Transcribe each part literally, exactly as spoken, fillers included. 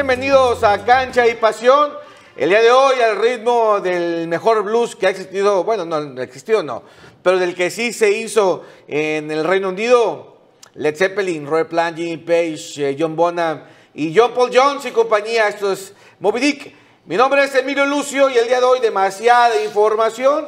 bienvenidos a Cancha y Pasión. El día de hoy al ritmo del mejor blues que ha existido, bueno, no, no existido no, pero del que sí se hizo en el Reino Unido, Led Zeppelin, Robert Plant, Jimmy Page, eh, John Bonham y John Paul Jones y compañía. Esto es Moby Dick. Mi nombre es Emilio Lucio y el día de hoy demasiada información.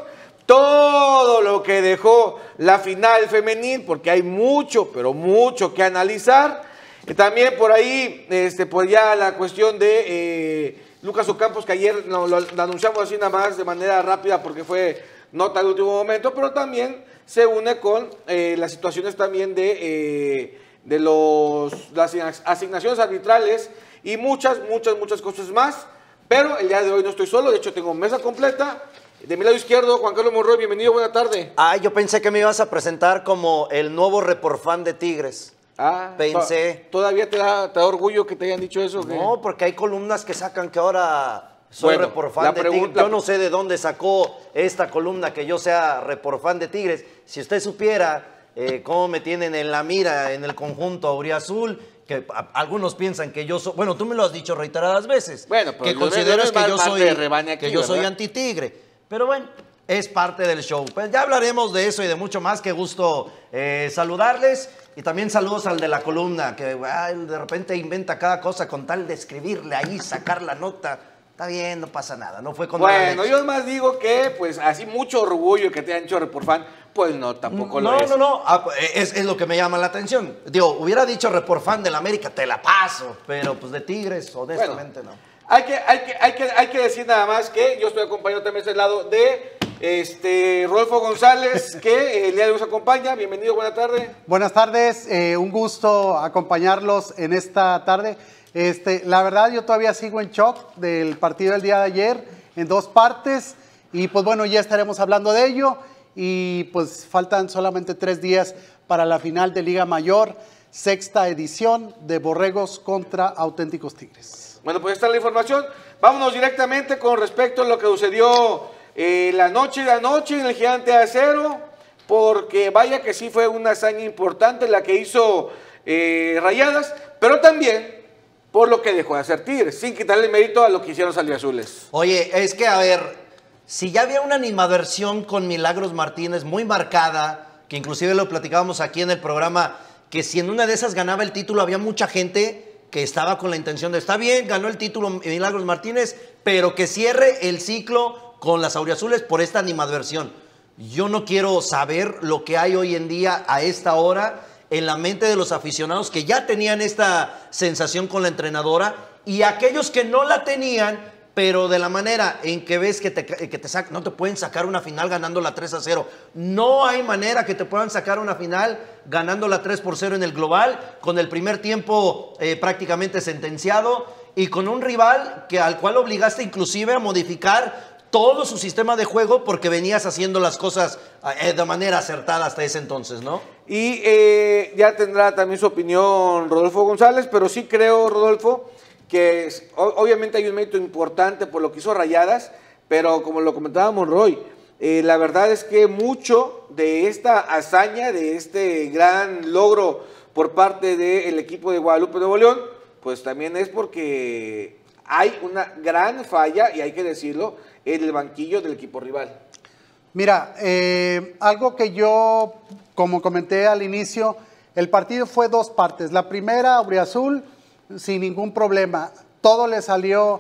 Todo lo que dejó la final femenil, porque hay mucho, pero mucho que analizar. Y también por ahí, este, pues ya la cuestión de eh, Lucas Ocampos, que ayer lo, lo, lo anunciamos así nada más de manera rápida porque fue nota de último momento, pero también se une con eh, las situaciones también de, eh, de los, las asignaciones arbitrales y muchas, muchas, muchas cosas más. Pero el día de hoy no estoy solo, de hecho tengo mesa completa. De mi lado izquierdo, Juan Carlos Monroy, bienvenido, buena tarde. Ah, yo pensé que me ibas a presentar como el nuevo reporfan de Tigres. Ah, pensé. To ¿Todavía te da, te da orgullo que te hayan dicho eso? No, ¿qué? porque hay columnas que sacan que ahora soy bueno, reporfan de Tigres. Yo no sé de dónde sacó esta columna que yo sea reporfan de Tigres. Si usted supiera eh, cómo me tienen en la mira en el conjunto auriazul, que a, algunos piensan que yo soy, bueno, tú me lo has dicho reiteradas veces, bueno, pero que consideras que yo soy, aquí, que yo soy ¿verdad? anti-tigre. Pero bueno, es parte del show. Pues ya hablaremos de eso y de mucho más. Qué gusto eh, saludarles. Y también saludos al de la columna, que ay, de repente inventa cada cosa con tal de escribirle ahí, sacar la nota. Está bien, no pasa nada, no fue con Bueno, yo más digo que, pues, así mucho orgullo que te han hecho reporfan, pues no, tampoco no, lo es. No, no, no, es, es lo que me llama la atención. Digo, hubiera dicho reporfan del América, te la paso, pero pues de Tigres, honestamente bueno, no. Hay que, hay, que, hay, que, hay que decir nada más que yo estoy acompañado también de este lado de este, Rodolfo González, que el día de hoy nos acompaña. Bienvenido, buena tarde. Buenas tardes, eh, un gusto acompañarlos en esta tarde. Este, la verdad, yo todavía sigo en shock del partido del día de ayer, en dos partes, y pues bueno, ya estaremos hablando de ello, y pues faltan solamente tres días para la final de Liga Mayor, sexta edición de Borregos contra Auténticos Tigres. Bueno, pues esta es la información. Vámonos directamente con respecto a lo que sucedió eh, la noche de anoche en el Gigante de Acero, porque vaya que sí fue una hazaña importante la que hizo eh, Rayadas, pero también por lo que dejó de hacer Tigres, sin quitarle mérito a lo que hicieron Salviazules. Oye, es que a ver, si ya había una animadversión con Milagros Martínez muy marcada, que inclusive lo platicábamos aquí en el programa, que si en una de esas ganaba el título, había mucha gente que estaba con la intención de, está bien, ganó el título Milagros Martínez, pero que cierre el ciclo con las auriazules por esta animadversión. Yo no quiero saber lo que hay hoy en día a esta hora en la mente de los aficionados que ya tenían esta sensación con la entrenadora y aquellos que no la tenían, pero de la manera en que ves que te, que te sacan, no te pueden sacar una final ganándola tres a cero. No hay manera que te puedan sacar una final ganándola tres por cero en el global, con el primer tiempo eh, prácticamente sentenciado y con un rival que, al cual obligaste inclusive a modificar todo su sistema de juego porque venías haciendo las cosas eh, de manera acertada hasta ese entonces, ¿no? Y eh, ya tendrá también su opinión Rodolfo González, pero sí creo, Rodolfo, que es, obviamente hay un mérito importante por lo que hizo Rayadas, pero como lo comentaba Monroy, eh, la verdad es que mucho de esta hazaña, de este gran logro por parte del equipo de Guadalupe Nuevo León, pues también es porque hay una gran falla, y hay que decirlo, en el banquillo del equipo rival. Mira, eh, algo que yo, como comenté al inicio, el partido fue dos partes. La primera, auriazul, sin ningún problema. Todo le salió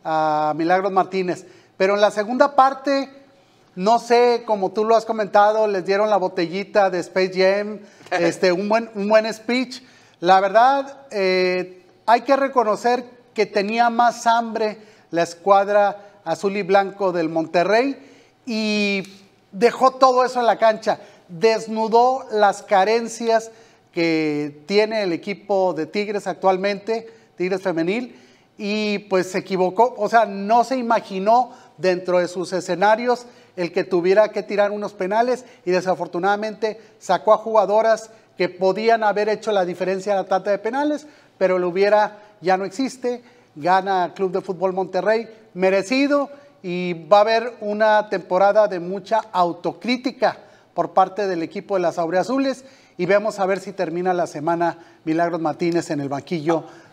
a Milagros Martínez. Pero en la segunda parte, no sé, como tú lo has comentado, les dieron la botellita de Space Jam, este, un, buen, un buen speech. La verdad, eh, hay que reconocer que tenía más hambre la escuadra azul y blanco del Monterrey y dejó todo eso en la cancha. Desnudó las carencias que tiene el equipo de Tigres actualmente, Tigres femenil, y pues se equivocó, o sea, no se imaginó dentro de sus escenarios el que tuviera que tirar unos penales y desafortunadamente sacó a jugadoras que podían haber hecho la diferencia en la tanda de penales, pero lo hubiera, ya no existe, gana Club de Fútbol Monterrey, merecido, y va a haber una temporada de mucha autocrítica por parte del equipo de las auriazules y vemos a ver si termina la semana Milagros Martínez en el banquillo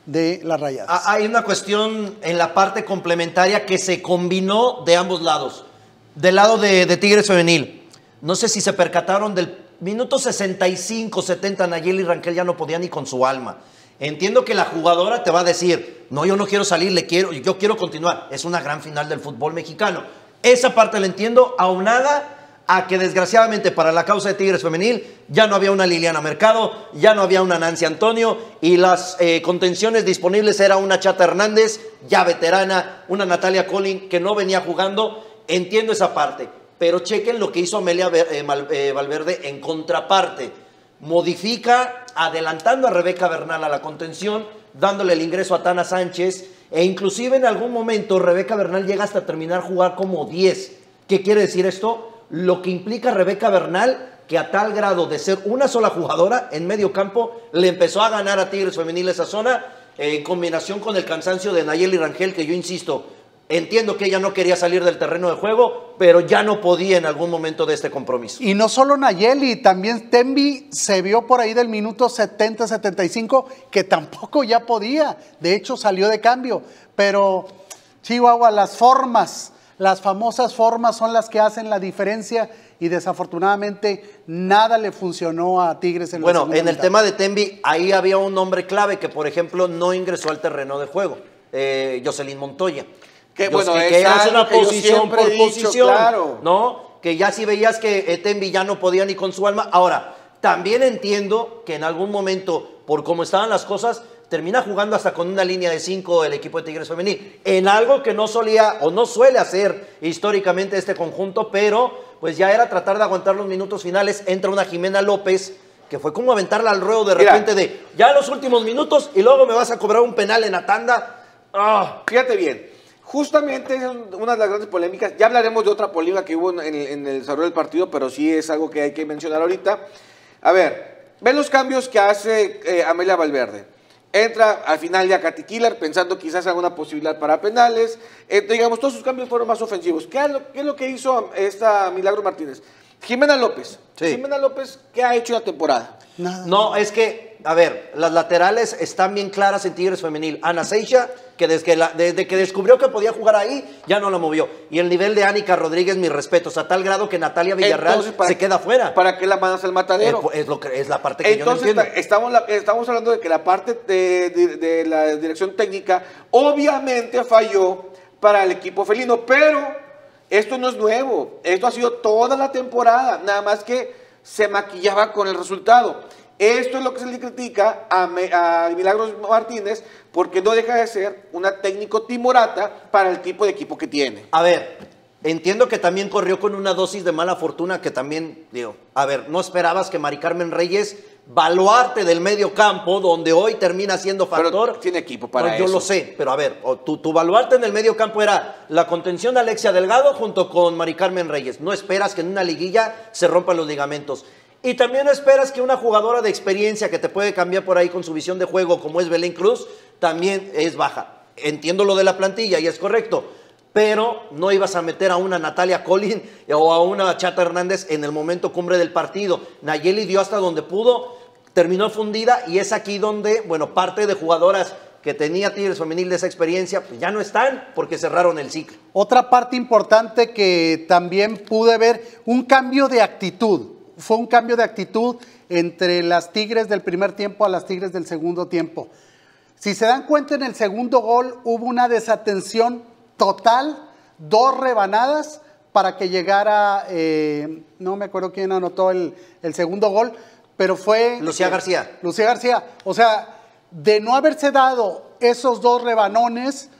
de las Rayadas. Hay una cuestión en la parte complementaria que se combinó de ambos lados. Del lado de, de Tigres Femenil, no sé si se percataron del minuto sesenta y cinco, setenta, Nayeli Rangel ya no podía ni con su alma. Entiendo que la jugadora te va a decir, no, yo no quiero salir, le quiero, yo quiero continuar. Es una gran final del fútbol mexicano. Esa parte la entiendo, aunada a que desgraciadamente para la causa de Tigres Femenil ya no había una Liliana Mercado, ya no había una Nancy Antonio y las eh, contenciones disponibles era una Chata Hernández, ya veterana, una Natalia Collin que no venía jugando. Entiendo esa parte, pero chequen lo que hizo Amelia eh, eh, Valverde en contraparte. Modifica, adelantando a Rebeca Bernal a la contención, dándole el ingreso a Tana Sánchez, e inclusive en algún momento Rebeca Bernal llega hasta terminar jugar como diez. ¿Qué quiere decir esto? Lo que implica Rebeca Bernal, que a tal grado de ser una sola jugadora en medio campo, le empezó a ganar a Tigres Femenil esa zona, eh, en combinación con el cansancio de Nayeli Rangel, que yo insisto, entiendo que ella no quería salir del terreno de juego, pero ya no podía en algún momento de este compromiso. Y no solo Nayeli, también Tembi se vio por ahí del minuto setenta, setenta y cinco, que tampoco ya podía. De hecho, salió de cambio. Pero, Chihuahua, las formas, las famosas formas son las que hacen la diferencia y desafortunadamente nada le funcionó a Tigres en la Bueno, segunda en el mitad. tema de Tembi, ahí había un hombre clave que, por ejemplo, no ingresó al terreno de juego, eh, Jocelyn Montoya. Que, Yo bueno, sé es que hace algo una que yo posición siempre he por dicho, posición, claro. ¿no? Que ya si veías que eh, Tembi ya no podía ni con su alma. Ahora, también entiendo que en algún momento, por cómo estaban las cosas, termina jugando hasta con una línea de cinco el equipo de Tigres Femenil, en algo que no solía o no suele hacer históricamente este conjunto, pero pues ya era tratar de aguantar los minutos finales. Entra una Jimena López, que fue como aventarla al ruedo de Mira, repente de, ya los últimos minutos y luego me vas a cobrar un penal en la tanda. ¡Ah! Fíjate bien, justamente es una de las grandes polémicas. Ya hablaremos de otra polémica que hubo en el, en el desarrollo del partido, pero sí es algo que hay que mencionar ahorita. A ver, ven los cambios que hace eh, Amelia Valverde. Entra al final ya Katy Killer pensando quizás alguna posibilidad para penales. Eh, digamos, todos sus cambios fueron más ofensivos. ¿Qué es lo, qué es lo que hizo esta Milagros Martínez? Jimena López. Sí. Jimena López, ¿qué ha hecho la temporada? Nada. No, es que, a ver, las laterales están bien claras en Tigres Femenil. Ana Seixa, que desde que, la, desde que descubrió que podía jugar ahí, ya no la movió. Y el nivel de Ánica Rodríguez, mis respetos, a tal grado que Natalia Villarreal Entonces, ¿para se qué- queda fuera. ¿Para qué la mandas al matadero? Es, es lo que, es la parte que Entonces, yo no entiendo. estamos, la- estamos hablando de que la parte de, de- de la dirección técnica obviamente falló para el equipo felino, pero esto no es nuevo, esto ha sido toda la temporada, nada más que se maquillaba con el resultado. Esto es lo que se le critica a, Me- a Milagros Martínez, porque no deja de ser una técnico timorata para el tipo de equipo que tiene. A ver, entiendo que también corrió con una dosis de mala fortuna que también, digo, a ver, no esperabas que Mari Carmen Reyes, baluarte del medio campo, donde hoy termina siendo factor. Pero tiene equipo para No, yo eso. lo sé, pero a ver, o tu, tu baluarte en el medio campo era la contención de Alexia Delgado junto con Mari Carmen Reyes. No esperas que en una liguilla se rompan los ligamentos. Y también no esperas que una jugadora de experiencia que te puede cambiar por ahí con su visión de juego, como es Belén Cruz, también es baja. Entiendo lo de la plantilla y es correcto, pero no ibas a meter a una Natalia Collin o a una Chata Hernández en el momento cumbre del partido. Nayeli dio hasta donde pudo, terminó fundida y es aquí donde, bueno, parte de jugadoras que tenía Tigres Femenil de esa experiencia, pues ya no están porque cerraron el ciclo. Otra parte importante que también pude ver, un cambio de actitud. Fue un cambio de actitud entre las Tigres del primer tiempo a las Tigres del segundo tiempo. Si se dan cuenta, en el segundo gol hubo una desatención total, dos rebanadas para que llegara, eh, no me acuerdo quién anotó el, el segundo gol, pero fue... Lucía García. Lucía García. O sea, de no haberse dado esos dos rebanones,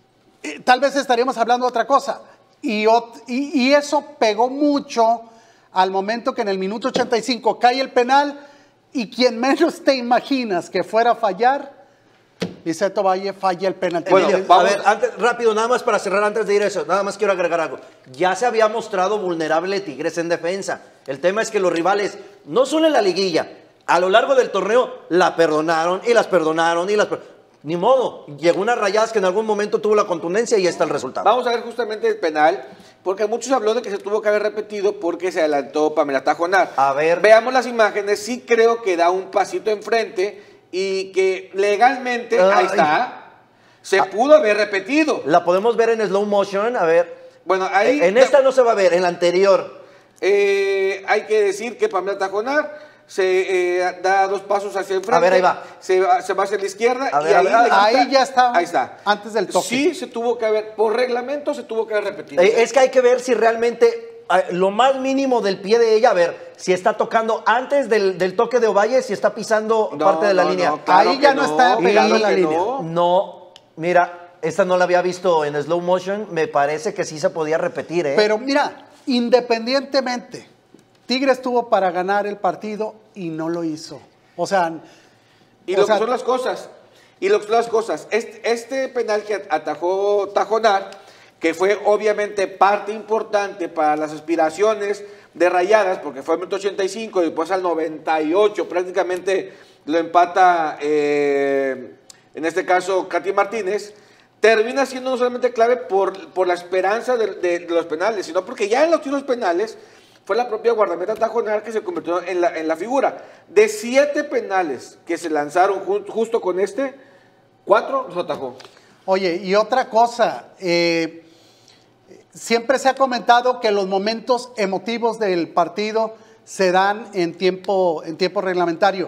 eh, tal vez estaríamos hablando de otra cosa. Y, ot- y, y eso pegó mucho al momento que en el minuto ochenta y cinco cae el penal y quien menos te imaginas que fuera a fallar, Liceto Valle falla el penal. Bueno, Emilio, a vamos- ver, antes, rápido, nada más para cerrar antes de ir a eso, nada más quiero agregar algo. Ya se había mostrado vulnerable Tigres en defensa. El tema es que los rivales, no solo en la liguilla, a lo largo del torneo la perdonaron y las perdonaron y las per- ni modo, llegó unas Rayadas que en algún momento tuvo la contundencia y está el resultado. Vamos a ver justamente el penal, porque muchos habló de que se tuvo que haber repetido porque se adelantó Pamela Tajonar. A ver. Veamos las imágenes, sí creo que da un pasito enfrente y que legalmente, Ay. ahí está, se pudo haber repetido. La podemos ver en slow motion, a ver. Bueno, ahí... En esta no se va a ver, en la anterior. Eh, hay que decir que Pamela Tajonar se eh, da dos pasos hacia el frente. A ver, ahí va. Se va, se va hacia la izquierda. A y ver, ahí, a ver, le quita- ahí ya está, Ahí está. antes del toque. Sí, se tuvo que haber, por reglamento se tuvo que haber repetido. Eh, es que hay que ver si realmente eh, lo más mínimo del pie de ella, a ver, si está tocando antes del, del toque de Ovalle, si está pisando No, parte de la no, línea. no, claro Ahí que ya no está pegando claro en la que línea. no. No, mira, esta no la había visto en slow motion, me parece que sí se podía repetir, ¿eh? Pero mira, independientemente, Tigres tuvo para ganar el partido y no lo hizo. O sea, Y o lo sea, que son las cosas. Y lo que son las cosas. Este, este penal que atajó Tajonar, que fue obviamente parte importante para las aspiraciones de Rayadas, porque fue al minuto ochenta y cinco y después al noventa y ocho prácticamente lo empata, eh, en este caso, Katy Martínez, termina siendo no solamente clave por, por la esperanza de, de- de los penales, sino porque ya en los tiros penales fue la propia guardameta Tajonar que se convirtió en la, en la figura. De siete penales que se lanzaron ju- justo con este, cuatro los atajó. oye, y otra cosa, eh, siempre se ha comentado que los momentos emotivos del partido se dan en tiempo, en tiempo reglamentario.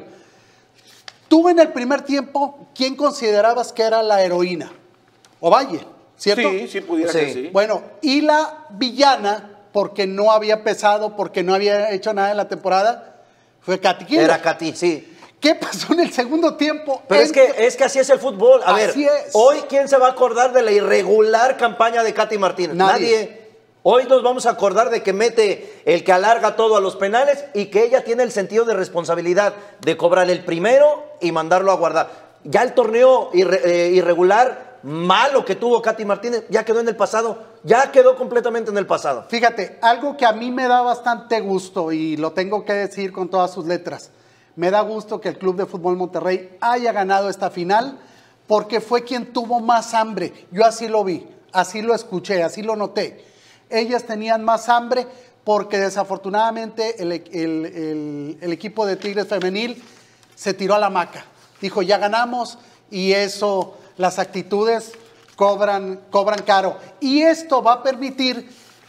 Tú en el primer tiempo, ¿quién considerabas que era la heroína? Ovalle, ¿cierto? Sí, sí, pudiera Sí. ser, sí. Bueno, y la villana, porque no había pesado, porque no había hecho nada en la temporada, fue Katy Killer. Era Katy, sí. ¿Qué pasó en el segundo tiempo? Pero es Entra- que, es que así es el fútbol. A ver, Así es. hoy, ¿quién se va a acordar de la irregular campaña de Katy Martínez? Nadie. Hoy nos vamos a acordar de que mete el que alarga todo a los penales y que ella tiene el sentido de responsabilidad de cobrar el primero y mandarlo a guardar. Ya el torneo irre- eh, irregular, malo que tuvo Katy Martínez, ya quedó en el pasado. Ya quedó completamente en el pasado. Fíjate, algo que a mí me da bastante gusto y lo tengo que decir con todas sus letras. Me da gusto que el Club de Fútbol Monterrey haya ganado esta final porque fue quien tuvo más hambre. Yo así lo vi, así lo escuché, así lo noté. Ellas tenían más hambre porque desafortunadamente el, el- el- el equipo de Tigres femenil se tiró a la hamaca. Dijo, ya ganamos y eso, las actitudes cobran, cobran caro. Y esto va a permitir,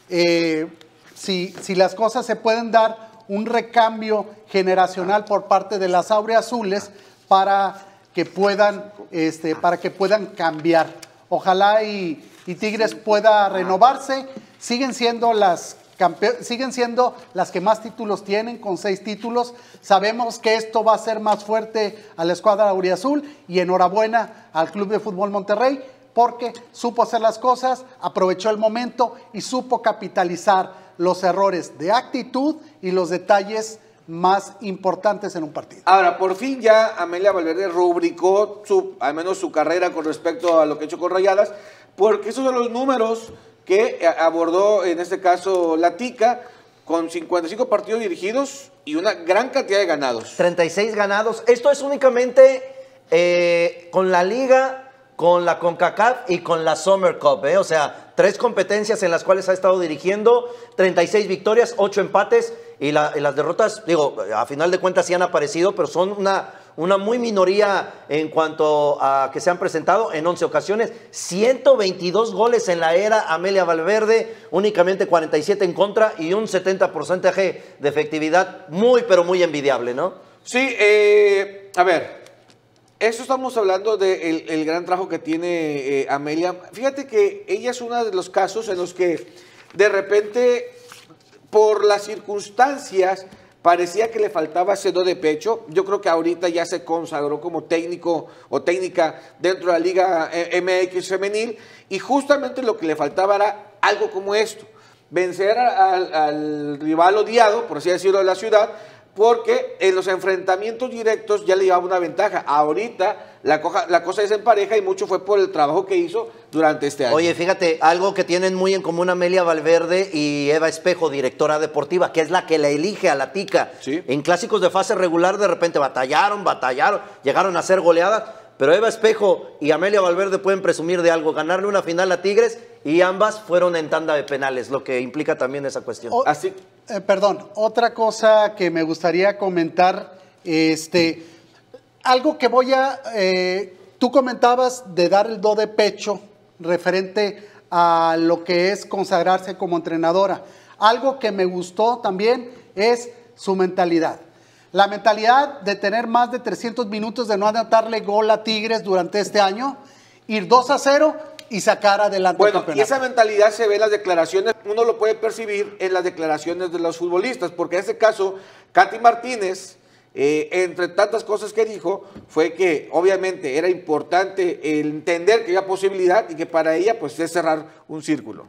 eh, si, si las cosas se pueden dar, un recambio generacional por parte de las azules para que puedan, este, para que puedan cambiar. Ojalá y, y Tigres pueda renovarse. Siguen siendo las campe- siguen siendo las que más títulos tienen, con seis títulos. Sabemos que esto va a ser más fuerte a la escuadra auriazul y enhorabuena al Club de Fútbol Monterrey porque supo hacer las cosas, aprovechó el momento y supo capitalizar los errores de actitud y los detalles más importantes en un partido. Ahora, por fin ya Amelia Valverde rubricó su, al menos su carrera con respecto a lo que ha hecho con Rayadas, porque esos son los números que eh, abordó en este caso la Tica, con cincuenta y cinco partidos dirigidos y una gran cantidad de ganados. treinta y seis ganados. Esto es únicamente eh, con la Liga, con la CONCACAF y con la Summer Cup, ¿eh? O sea, tres competencias en las cuales ha estado dirigiendo, treinta y seis victorias, ocho empates y, la- y las derrotas, digo, a final de cuentas sí han aparecido, pero son una, una muy minoría en cuanto a que se han presentado en once ocasiones, ciento veintidós goles en la era Amelia Valverde, únicamente cuarenta y siete en contra y un setenta por ciento de efectividad muy, pero muy envidiable, ¿no? Sí, eh, a ver, eso estamos hablando del el gran trabajo que tiene eh, Amelia. Fíjate que ella es uno de los casos en los que de repente, por las circunstancias, parecía que le faltaba seno de pecho. Yo creo que ahorita ya se consagró como técnico o técnica dentro de la Liga M X femenil y justamente lo que le faltaba era algo como esto, vencer a- al, al rival odiado, por así decirlo, de la ciudad, porque en los enfrentamientos directos ya le llevaba una ventaja. Ahorita la, coja- la cosa es en pareja y mucho fue por el trabajo que hizo durante este año. Oye, fíjate, algo que tienen muy en común Amelia Valverde y Eva Espejo, directora deportiva, que es la que la elige a la Tica. Sí. En clásicos de fase regular de repente batallaron, batallaron, llegaron a ser goleadas, pero Eva Espejo y Amelia Valverde pueden presumir de algo, ganarle una final a Tigres y ambas fueron en tanda de penales, lo que implica también esa cuestión. O- Así, Eh, perdón, otra cosa que me gustaría comentar, este, algo que voy a, eh, tú comentabas de dar el do de pecho referente a lo que es consagrarse como entrenadora. Algo que me gustó también es su mentalidad. La mentalidad de tener más de trescientos minutos de no anotarle gol a Tigres durante este año, ir dos a cero y sacar adelante bueno, el campeonato. Y esa mentalidad se ve en las declaraciones, uno lo puede percibir en las declaraciones de los futbolistas, porque en este caso, Katy Martínez, eh, entre tantas cosas que dijo, fue que obviamente era importante el entender que había posibilidad y que para ella pues es cerrar un círculo.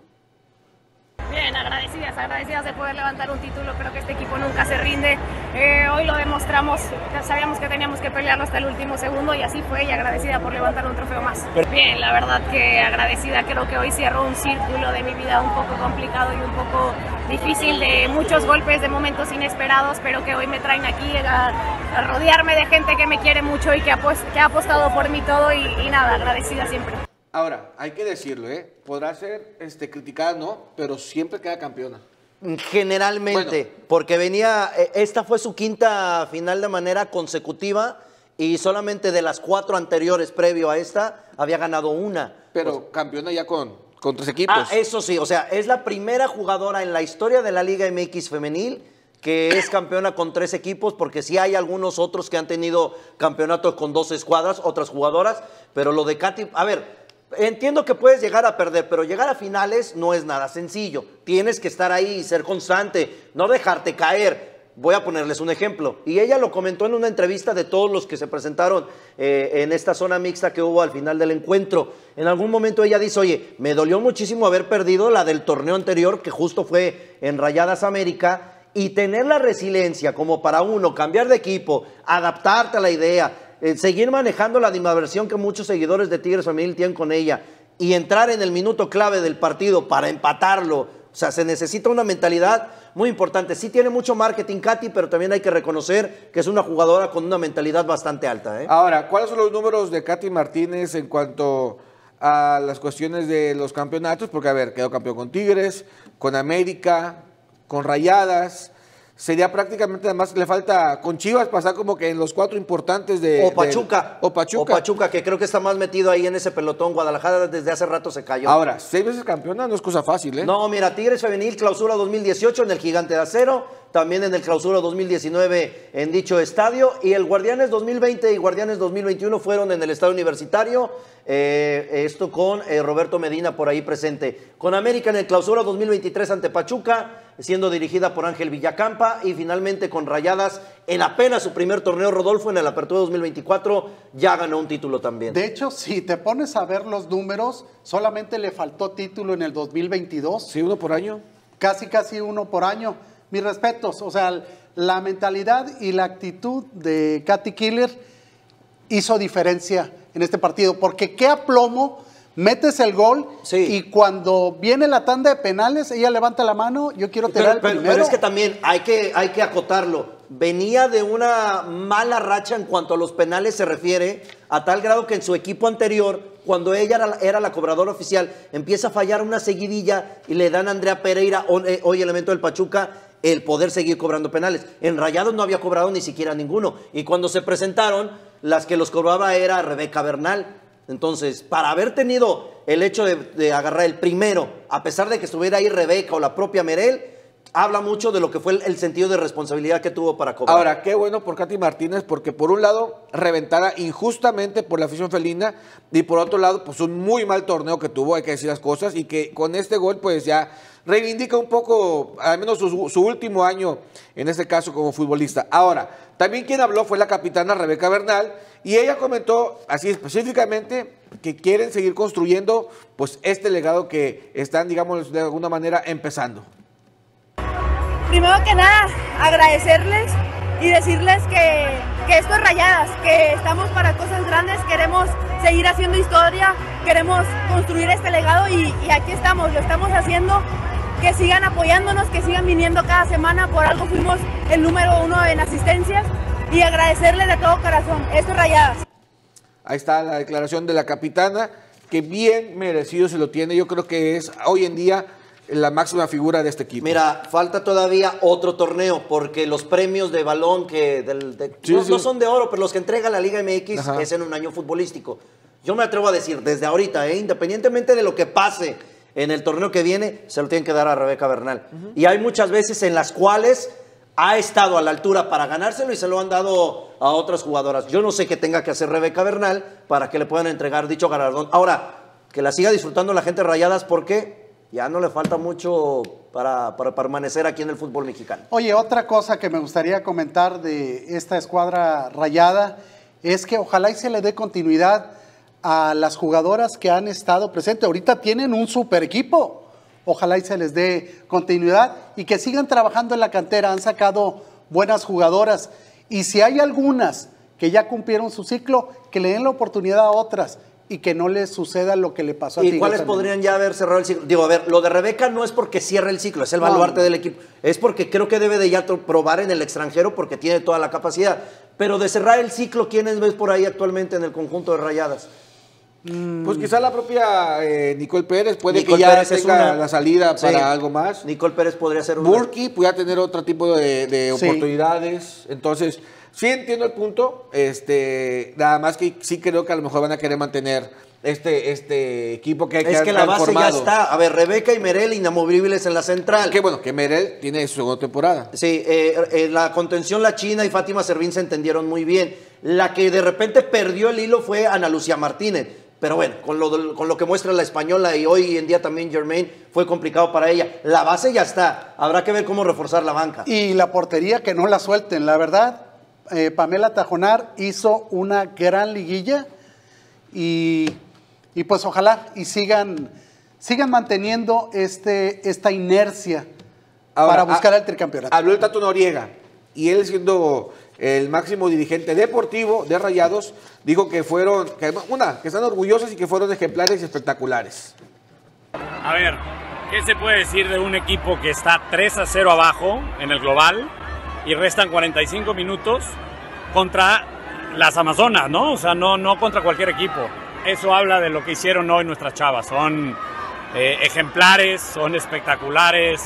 Bien, agradecidas, agradecidas de poder levantar un título. Creo que este equipo nunca se rinde. Eh, hoy lo demostramos, sabíamos que teníamos que pelearlo hasta el último segundo y así fue, y agradecida por levantar un trofeo más. Bien, la verdad que agradecida, creo que hoy cierro un círculo de mi vida un poco complicado y un poco difícil, de muchos golpes, de momentos inesperados, pero que hoy me traen aquí a, a rodearme de gente que me quiere mucho y que ha, pues, que ha apostado por mí todo y, y nada, agradecida siempre. Ahora, hay que decirlo, ¿eh? Podrá ser este, criticada, ¿no? Pero siempre queda campeona. Generalmente, bueno, porque venía, esta fue su quinta final de manera consecutiva y solamente de las cuatro anteriores previo a esta había ganado una. Pero pues, campeona ya con, con tres equipos. Ah, eso sí, o sea, es la primera jugadora en la historia de la Liga M X femenil que es campeona con tres equipos, porque sí hay algunos otros que han tenido campeonatos con dos escuadras, otras jugadoras, pero lo de Katy, a ver, entiendo que puedes llegar a perder, pero llegar a finales no es nada sencillo. Tienes que estar ahí y ser constante, no dejarte caer. Voy a ponerles un ejemplo. Y ella lo comentó en una entrevista de todos los que se presentaron eh, en esta zona mixta que hubo al final del encuentro. En algún momento ella dice, oye, me dolió muchísimo haber perdido la del torneo anterior, que justo fue en Rayadas América, y tener la resiliencia como para uno, cambiar de equipo, adaptarte a la idea, Eh, seguir manejando la animadversión que muchos seguidores de Tigres Femenil tienen con ella y entrar en el minuto clave del partido para empatarlo. O sea, se necesita una mentalidad muy importante. Sí tiene mucho marketing Katy, pero también hay que reconocer que es una jugadora con una mentalidad bastante alta, ¿eh? Ahora, ¿cuáles son los números de Katy Martínez en cuanto a las cuestiones de los campeonatos? Porque, a ver, quedó campeón con Tigres, con América, con Rayadas. Sería prácticamente, además le falta con Chivas pasar como que en los cuatro importantes de... O Pachuca. De, o Pachuca. O Pachuca, que creo que está más metido ahí en ese pelotón. Guadalajara desde hace rato se cayó. Ahora, seis veces campeona no es cosa fácil, ¿eh? No, mira, Tigres Femenil clausura dos mil dieciocho en el Gigante de Acero, también en el clausura dos mil diecinueve en dicho estadio, y el Guardianes dos mil veinte y Guardianes dos mil veintiuno fueron en el Estadio Universitario, eh, esto con eh, Roberto Medina por ahí presente. Con América en el clausura dos mil veintitrés ante Pachuca, siendo dirigida por Ángel Villacampa, y finalmente con Rayadas en apenas su primer torneo, Rodolfo, en el Apertura dos mil veinticuatro, ya ganó un título también. De hecho, si te pones a ver los números, solamente le faltó título en el dos mil veintidós. Sí, uno por año. Casi, casi uno por año. Mis respetos, o sea, la mentalidad y la actitud de Katy Killer hizo diferencia en este partido, porque qué aplomo, metes el gol, sí, y cuando viene la tanda de penales, ella levanta la mano, yo quiero tirar pero, el pero, primero. Pero es que también hay que, hay que acotarlo. Venía de una mala racha en cuanto a los penales se refiere, a tal grado que en su equipo anterior, cuando ella era, era la cobradora oficial, empieza a fallar una seguidilla y le dan a Andrea Pereira, hoy elemento del Pachuca, el poder seguir cobrando penales. En Rayados no había cobrado ni siquiera ninguno. Y cuando se presentaron, las que los cobraba era Rebeca Bernal. Entonces, para haber tenido el hecho de, de agarrar el primero, a pesar de que estuviera ahí Rebeca o la propia Merel, habla mucho de lo que fue el, el sentido de responsabilidad que tuvo para cobrar. Ahora, qué bueno por Katy Martínez, porque por un lado, reventada injustamente por la afición felina, y por otro lado, pues un muy mal torneo que tuvo, hay que decir las cosas, y que con este gol, pues ya reivindica un poco, al menos su, su último año, en este caso como futbolista. Ahora, también quien habló fue la capitana Rebeca Bernal, y ella comentó así específicamente que quieren seguir construyendo pues este legado que están, digamos, de alguna manera empezando. Primero que nada, agradecerles y decirles que, que esto es Rayadas, que estamos para cosas grandes, queremos seguir haciendo historia, queremos construir este legado y, y aquí estamos, lo estamos haciendo. Que sigan apoyándonos, que sigan viniendo cada semana, por algo fuimos el número uno en asistencias, y agradecerles de todo corazón. Esto es Rayadas. Ahí está la declaración de la capitana, que bien merecido se lo tiene. Yo creo que es hoy en día la máxima figura de este equipo. Mira, falta todavía otro torneo, porque los premios de balón que del, de, sí, no, sí. no son de oro, pero los que entrega la Liga M X Ajá. es en un año futbolístico. Yo me atrevo a decir, desde ahorita, ¿eh? independientemente de lo que pase en el torneo que viene, se lo tienen que dar a Rebeca Bernal. Uh-huh. Y hay muchas veces en las cuales ha estado a la altura para ganárselo y se lo han dado a otras jugadoras. Yo no sé qué tenga que hacer Rebeca Bernal para que le puedan entregar dicho galardón. Ahora, que la siga disfrutando la gente de Rayadas, porque ya no le falta mucho para, para permanecer aquí en el fútbol mexicano. Oye, otra cosa que me gustaría comentar de esta escuadra rayada es que ojalá y se le dé continuidad a las jugadoras que han estado presentes. Ahorita tienen un super equipo. Ojalá y se les dé continuidad y que sigan trabajando en la cantera. Han sacado buenas jugadoras. Y si hay algunas que ya cumplieron su ciclo, que le den la oportunidad a otras y que no les suceda lo que le pasó a ¿Y Tigres cuáles también. podrían ya haber cerrado el ciclo? Digo, a ver, lo de Rebeca no es porque cierre el ciclo, es el baluarte no. del equipo. Es porque creo que debe de ya probar en el extranjero porque tiene toda la capacidad. Pero de cerrar el ciclo, ¿quiénes ves por ahí actualmente en el conjunto de Rayadas? Pues quizá la propia eh, Nicole Pérez puede Nicole que ya Pérez tenga una, la salida para sí, algo más. Nicole Pérez podría ser una. Burki pudiera tener otro tipo de, de sí. oportunidades. Entonces, sí entiendo el punto. Este, nada más que sí creo que a lo mejor van a querer mantener este, este equipo que hay que Es que la base formado. ya está. A ver, Rebeca y Merel inamovibles en la central. Que bueno, que Merel tiene su segunda temporada. Sí, eh, eh, la contención, la China y Fátima Servín se entendieron muy bien. La que de repente perdió el hilo fue Ana Lucía Martínez. Pero bueno, con lo, con lo que muestra la española y hoy en día también Germain, fue complicado para ella. La base ya está. Habrá que ver cómo reforzar la banca. Y la portería, que no la suelten. La verdad, eh, Pamela Tajonar hizo una gran liguilla y, y pues ojalá y sigan, sigan manteniendo este, esta inercia Ahora, para buscar a, el tricampeonato. Habló el Tato Noriega y él siendo el máximo dirigente deportivo de Rayados, dijo que fueron, que, una, que están orgullosos y que fueron ejemplares y espectaculares. A ver, ¿qué se puede decir de un equipo que está tres a cero abajo en el global y restan cuarenta y cinco minutos contra las Amazonas, ¿no? O sea, no, no contra cualquier equipo. Eso habla de lo que hicieron hoy nuestras chavas. Son eh, ejemplares, son espectaculares,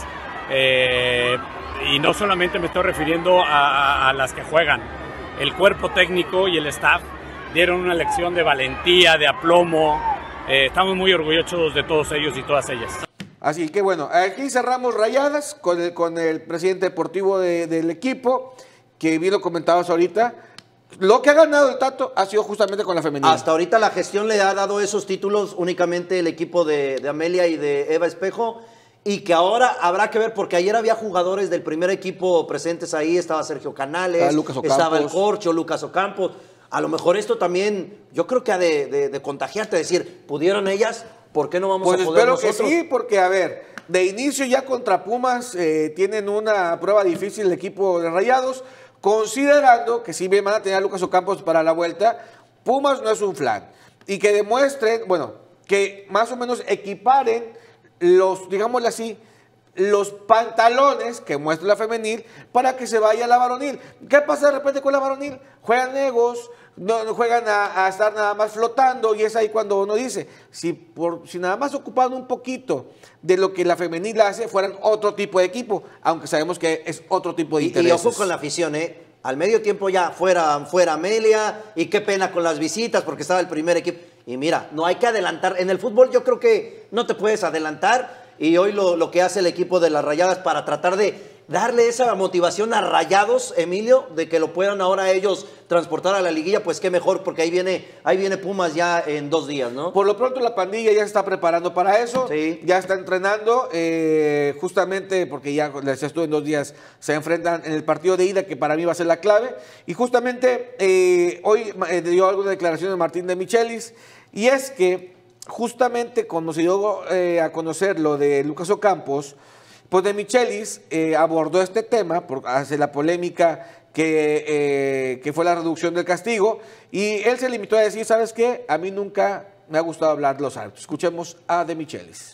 eh, y no solamente me estoy refiriendo a, a, a las que juegan. El cuerpo técnico y el staff dieron una lección de valentía, de aplomo. Eh, estamos muy orgullosos de todos ellos y todas ellas. Así que bueno, aquí cerramos Rayadas con el, con el presidente deportivo de, del equipo, que bien lo comentabas ahorita. Lo que ha ganado el Tato ha sido justamente con la femenina. Hasta ahorita la gestión le ha dado esos títulos únicamente el equipo de, de Amelia y de Eva Espejo. Y que ahora habrá que ver, porque ayer había jugadores del primer equipo presentes ahí, estaba Sergio Canales, ah, Lucas estaba el Corcho, Lucas Ocampos. A lo mejor esto también, yo creo que ha de, de, de contagiarte, decir, ¿pudieron ellas? ¿Por qué no vamos pues a poder nosotros? Espero que sí, porque a ver, de inicio ya contra Pumas eh, tienen una prueba difícil el equipo de Rayados, considerando que si bien van a tener a Lucas Ocampos para la vuelta, Pumas no es un flan. Y que demuestren, bueno, que más o menos equiparen los, digámosle así, los pantalones que muestra la femenil para que se vaya a la varonil. ¿Qué pasa de repente con la varonil? Juegan egos, no, no juegan a, a estar nada más flotando y es ahí cuando uno dice, si, por, si nada más ocupaban un poquito de lo que la femenil hace, fueran otro tipo de equipo, aunque sabemos que es otro tipo de y, intereses. Y ojo con la afición, ¿eh? Al medio tiempo ya fuera, fuera Amelia y qué pena con las visitas porque estaba el primer equipo. Y mira, no hay que adelantar. En el fútbol yo creo que no te puedes adelantar y hoy lo, lo que hace el equipo de las Rayadas para tratar de darle esa motivación a Rayados, Emilio, de que lo puedan ahora ellos transportar a la liguilla, pues qué mejor, porque ahí viene, ahí viene Pumas ya en dos días, ¿no? Por lo pronto la pandilla ya se está preparando para eso, sí. Ya está entrenando, eh, justamente porque ya, les decía tú, en dos días se enfrentan en el partido de ida, que para mí va a ser la clave, y justamente eh, hoy eh, dio alguna declaración de Martín de Michelis, y es que justamente cuando se dio eh, a conocer lo de Lucas Ocampos, pues de Michelis eh, abordó este tema, por, hace la polémica que, eh, que fue la reducción del castigo, y él se limitó a decir, ¿sabes qué? A mí nunca me ha gustado hablar de los árbitros. Escuchemos a de Michelis.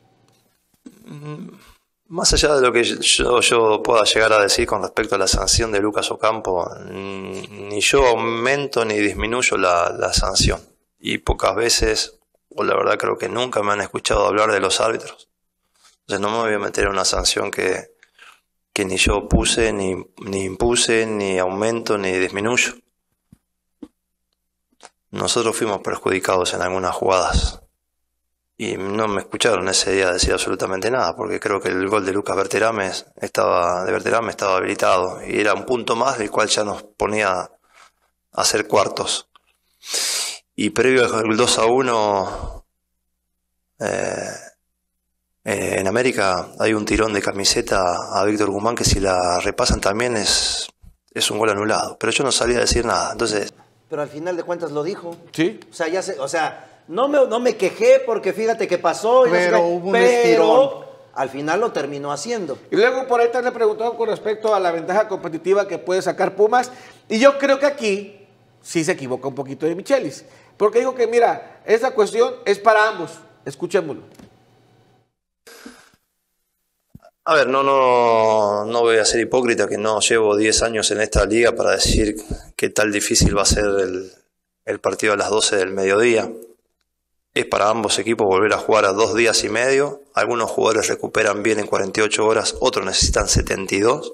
Más allá de lo que yo, yo pueda llegar a decir con respecto a la sanción de Lucas Ocampo, ni yo aumento ni disminuyo la, la sanción. Y pocas veces, o la verdad creo que nunca me han escuchado hablar de los árbitros. Entonces no me voy a meter en una sanción que, que ni yo puse, ni, ni impuse, ni aumento, ni disminuyo. Nosotros fuimos perjudicados en algunas jugadas y no me escucharon ese día decir absolutamente nada, porque creo que el gol de Lucas Berterame estaba, de Berterame estaba habilitado y era un punto más del cual ya nos ponía a hacer cuartos. Y previo al dos a uno eh, eh, en América hay un tirón de camiseta a Víctor Guzmán que si la repasan también es, es un gol anulado, pero yo no salía a decir nada, entonces... Pero al final de cuentas lo dijo. Sí. O sea, ya se, o sea, no me, no me quejé porque fíjate que pasó. Y Pero no sé qué, hubo un pero estirón. al final lo terminó haciendo. Y luego por ahí te le preguntaron con respecto a la ventaja competitiva que puede sacar Pumas. Y yo creo que aquí sí se equivoca un poquito de Michelis. Porque dijo que, mira, esa cuestión es para ambos. Escuchémoslo. A ver, no, no, no voy a ser hipócrita que no llevo diez años en esta liga para decir qué tal difícil va a ser el, el partido a las doce del mediodía. Es para ambos equipos volver a jugar a dos días y medio. Algunos jugadores recuperan bien en cuarenta y ocho horas, otros necesitan setenta y dos.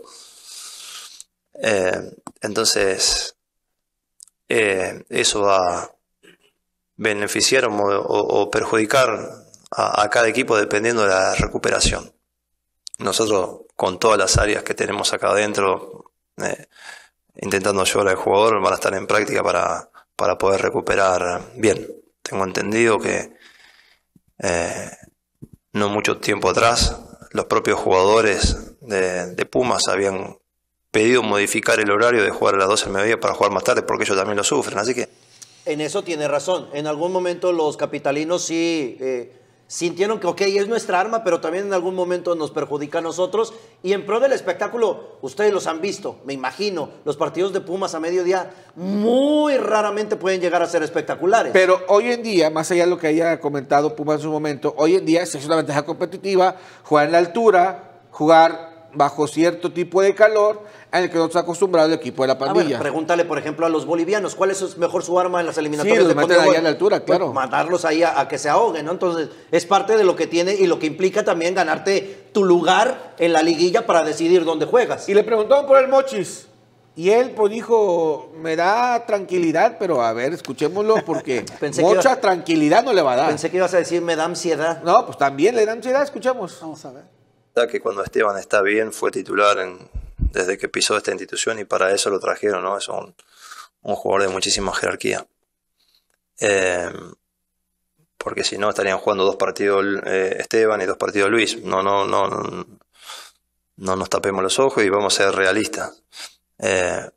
Eh, entonces, eh, eso va a beneficiar o, o, o perjudicar a, a cada equipo dependiendo de la recuperación. Nosotros, con todas las áreas que tenemos acá adentro, eh, intentando ayudar al jugador, van a estar en práctica para, para poder recuperar bien. Tengo entendido que eh, no mucho tiempo atrás, los propios jugadores de, de Pumas habían pedido modificar el horario de jugar a las doce del mediodía para jugar más tarde, porque ellos también lo sufren. Así que En eso tiene razón. En algún momento los capitalinos sí eh, sintieron que, ok, es nuestra arma, pero también en algún momento nos perjudica a nosotros. Y en pro del espectáculo, ustedes los han visto, me imagino, los partidos de Pumas a mediodía muy raramente pueden llegar a ser espectaculares. Pero hoy en día, más allá de lo que haya comentado Pumas en su momento, hoy en día es una ventaja competitiva, jugar en la altura, jugar bajo cierto tipo de calor en el que no está acostumbrado el equipo de la pandilla. A ver, pregúntale, por ejemplo, a los bolivianos, ¿cuál es mejor su arma en las eliminatorias? Sí, los de meten Conmebol? allá en la altura, claro. Pues mandarlos ahí a, a que se ahoguen, ¿no? Entonces, es parte de lo que tiene y lo que implica también ganarte tu lugar en la liguilla para decidir dónde juegas. Y le preguntaron por el Mochis. Y él pues dijo, me da tranquilidad, pero a ver, escuchémoslo porque Pensé que mucha iba- tranquilidad no le va a dar. Pensé que ibas a decir, me da ansiedad. No, pues también le da ansiedad, escuchamos. Vamos a ver. que cuando Esteban está bien fue titular en, desde que pisó esta institución y para eso lo trajeron, ¿no? Es un, un jugador de muchísima jerarquía. Eh, porque si no estarían jugando dos partidos eh, Esteban y dos partidos Luis. No, no, no, no, no nos tapemos los ojos y vamos a ser realistas. Eh,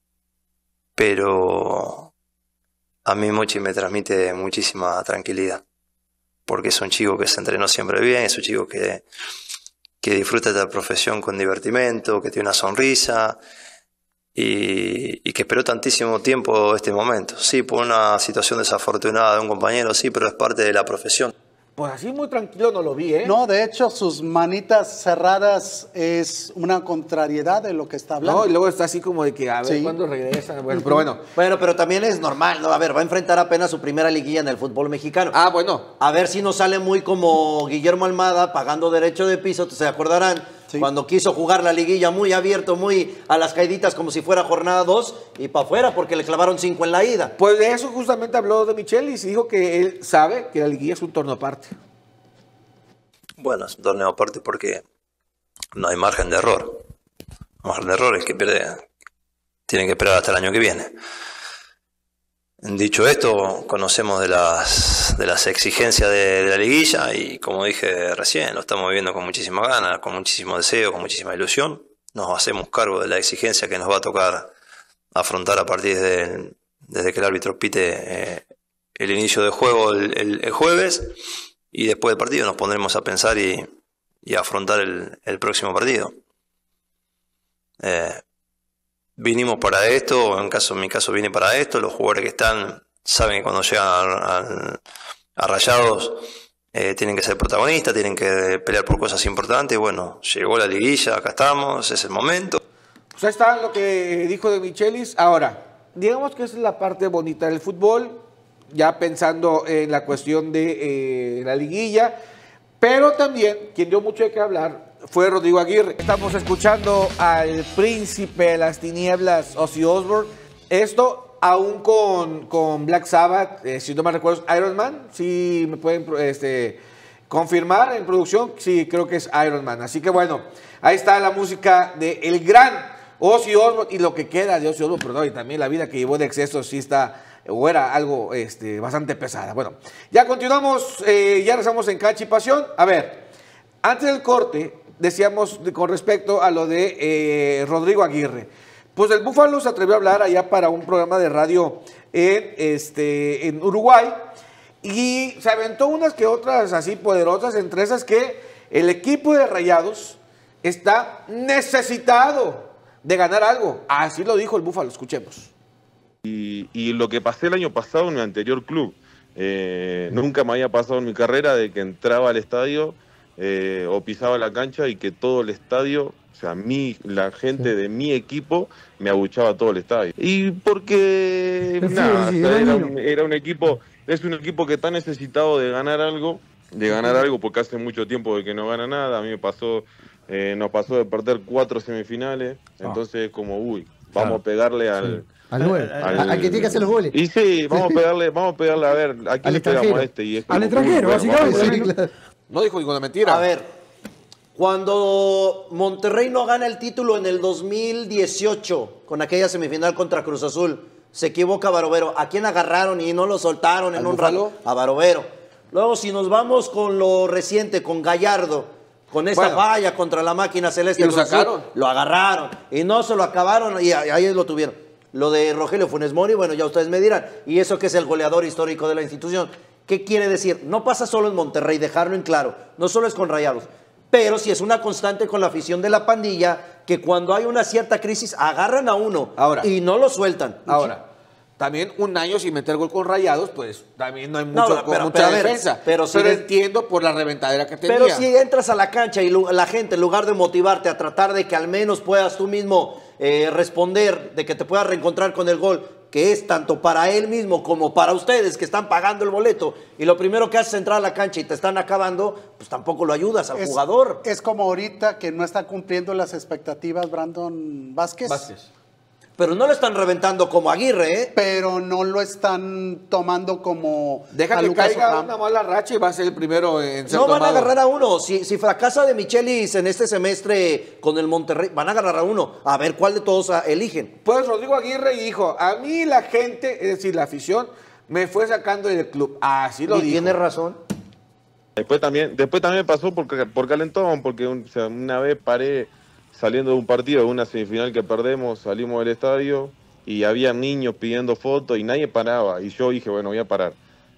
pero a mí Mochi me transmite muchísima tranquilidad. Porque es un chico que se entrenó siempre bien, es un chico que que disfruta de la profesión con divertimento, que tiene una sonrisa y, y que esperó tantísimo tiempo este momento. Sí, por una situación desafortunada de un compañero, sí, pero es parte de la profesión. Pues así muy tranquilo no lo vi, ¿eh? No, de hecho, sus manitas cerradas es una contrariedad de lo que está hablando. No, y luego está así como de que a ver Sí. cuándo regresan. Bueno, pero bueno. Bueno, pero también es normal, ¿no? A ver, va a enfrentar apenas su primera liguilla en el fútbol mexicano. Ah, bueno. A ver si no sale muy como Guillermo Almada pagando derecho de piso, se acordarán, Sí. cuando quiso jugar la liguilla muy abierto, muy a las caíditas como si fuera jornada dos y para afuera porque le clavaron cinco en la ida. Pues de eso justamente habló de Michelis y dijo que él sabe que la liguilla es un torneo aparte. Bueno, es un torneo aparte porque no hay margen de error. Margen de error es que pierde, tienen que esperar hasta el año que viene. Dicho esto, conocemos de las, de las exigencias de, de la liguilla y como dije recién, lo estamos viviendo con muchísima ganas, con muchísimo deseo, con muchísima ilusión. Nos hacemos cargo de la exigencia que nos va a tocar afrontar a partir de desde que el árbitro pite eh, el inicio del juego el, el, el jueves y después del partido nos pondremos a pensar y, y a afrontar el, el próximo partido. Eh, Vinimos para esto, en caso, en mi caso vine para esto, los jugadores que están saben que cuando llegan a, a, a Rayados eh, tienen que ser protagonistas, tienen que pelear por cosas importantes. Bueno, llegó la liguilla, acá estamos, es el momento. Pues ahí está lo que dijo de Michelis. Ahora, digamos que esa es la parte bonita del fútbol, ya pensando en la cuestión de eh, la liguilla. Pero también, quien dio mucho de qué hablar, fue Rodrigo Aguirre. Estamos escuchando al príncipe de las tinieblas, Ozzy Osbourne. Esto aún con, con Black Sabbath, eh, si no me recuerdo, Iron Man. Sí, me pueden este, confirmar en producción. Sí, creo que es Iron Man. Así que bueno, ahí está la música del gran Ozzy Osbourne y lo que queda de Ozzy Osbourne, perdón, y también la vida que llevó de exceso sí está, o era algo este, bastante pesada. Bueno, ya continuamos, eh, ya regresamos en Cancha y Pasión. A ver, antes del corte, decíamos de, con respecto a lo de eh, Rodrigo Aguirre. Pues el Búfalo se atrevió a hablar allá para un programa de radio en, este, en Uruguay y se aventó unas que otras así poderosas, entre esas que el equipo de Rayados está necesitado de ganar algo. Así lo dijo el Búfalo, escuchemos. Y, y lo que pasé el año pasado en mi anterior club, eh, nunca me había pasado en mi carrera de que entraba al estadio eh, o pisaba la cancha y que todo el estadio, o sea, mi, la gente de mi equipo me abuchaba todo el estadio. Y porque, nada, o sea, era, un, era un equipo, es un equipo que está necesitado de ganar algo, de ganar algo porque hace mucho tiempo de que no gana nada. A mí me pasó, eh, nos pasó de perder cuatro semifinales, entonces como, uy, vamos claro. a pegarle al... Sí. Al nueve, al, al que tiene que hacer los goles. Y sí, vamos a pegarle, vamos a pegarle, a ver, ¿a quién le pegamos a este? Y es al extranjero, básicamente. No dijo ninguna mentira. A ver, cuando Monterrey no gana el título en el dos mil dieciocho, con aquella semifinal contra Cruz Azul, se equivoca Barovero. ¿A quién agarraron y no lo soltaron en un rato? A Barovero. Luego, si nos vamos con lo reciente, con Gallardo, con esta bueno, falla contra la máquina celeste, ¿y lo sacaron? Azul, lo agarraron y no se lo acabaron y ahí lo tuvieron. Lo de Rogelio Funes Mori, bueno, ya ustedes me dirán. Y eso que es el goleador histórico de la institución. ¿Qué quiere decir? No pasa solo en Monterrey, dejarlo en claro. No solo es con Rayados. Pero sí es una constante con la afición de la pandilla, que cuando hay una cierta crisis, agarran a uno ahora, y no lo sueltan. Ahora, también un año sin meter gol con Rayados, pues también no hay mucho, no, pero, mucha pero, defensa. Pero, pero si entiendo por la reventadera que tenía. Pero si entras a la cancha y la gente, en lugar de motivarte a tratar de que al menos puedas tú mismo eh, responder, de que te puedas reencontrar con el gol, que es tanto para él mismo como para ustedes que están pagando el boleto, y lo primero que haces es entrar a la cancha y te están acabando, pues tampoco lo ayudas al es, jugador. Es como ahorita que no está cumpliendo las expectativas Brandon Vázquez. Vázquez. Pero no lo están reventando como Aguirre, ¿eh? Pero no lo están tomando como... Deja que caiga una mala racha y va a ser el primero en ser No tomado. van a agarrar a uno. Si, si fracasa de Michelis en este semestre con el Monterrey, van a agarrar a uno. A ver cuál de todos eligen. Pues Rodrigo Aguirre dijo, a mí la gente, es decir, la afición, me fue sacando del club. Así lo y dijo. Tiene razón. Después también, después también pasó por, por calentón, porque un, o sea, una vez paré... saliendo de un partido, de una semifinal que perdemos, salimos del estadio y había niños pidiendo fotos y nadie paraba. Y yo dije, bueno, voy a parar.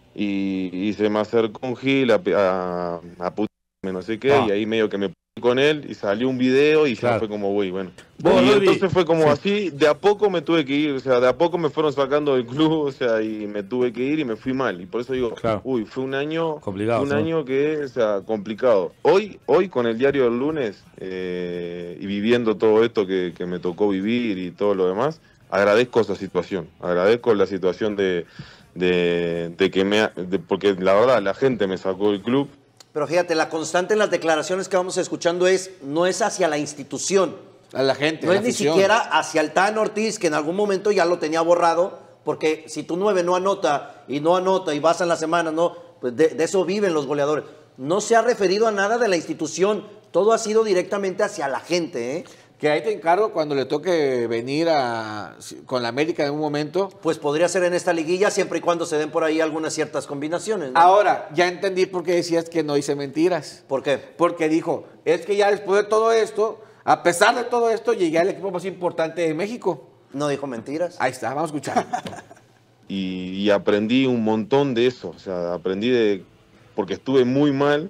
Y, y se me acercó un Gil a, a, a putarme, no sé qué, ah. y ahí medio que me puse con él y salió un video y claro. ya fue como, uy, bueno. Vos, y Luis. Entonces fue como sí. así, de a poco me tuve que ir, o sea, de a poco me fueron sacando del club, o sea, y me tuve que ir y me fui mal. Y por eso digo, claro. uy, fue un año complicado, un ¿no? año que, o sea, complicado. Hoy, hoy con el diario del lunes eh, y viviendo todo esto que, que me tocó vivir y todo lo demás, agradezco esa situación, agradezco la situación de, de, de que me, de, porque la verdad la gente me sacó del club. Pero fíjate, la constante en las declaraciones que vamos escuchando es, no es hacia la institución. A la gente. No la es ni afición. siquiera hacia el Tan Ortiz, que en algún momento ya lo tenía borrado, porque si tu nueve no anota y no anota y vas en la semana, no, pues de, de eso viven los goleadores. No se ha referido a nada de la institución, todo ha sido directamente hacia la gente, ¿eh? Que ahí te encargo cuando le toque venir a, con la América en un momento. Pues podría ser en esta liguilla siempre y cuando se den por ahí algunas ciertas combinaciones, ¿no? Ahora, ya entendí por qué decías que no hice mentiras. ¿Por qué? Porque dijo, es que ya después de todo esto, a pesar de todo esto, llegué al equipo más importante de México. No dijo mentiras. Ahí está, vamos a escuchar. y, y aprendí un montón de eso, o sea, aprendí de, porque estuve muy mal